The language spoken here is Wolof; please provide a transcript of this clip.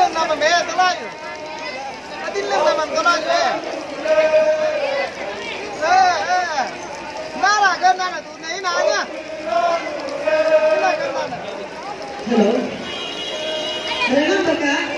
nama meh terlalu. Nanti lembah man terlalu Nara kan nana tu ni nanya. Hello. Renang berkah.